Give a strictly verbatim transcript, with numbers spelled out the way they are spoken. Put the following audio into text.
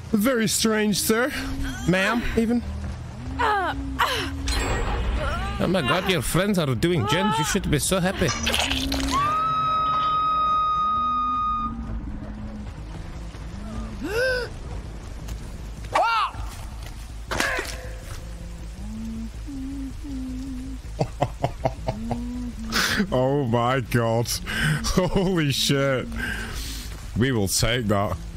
Very strange, sir. Ma'am, even. Oh my god, your friends are doing gens. You should be so happy. Oh my god. Holy shit. We will take that.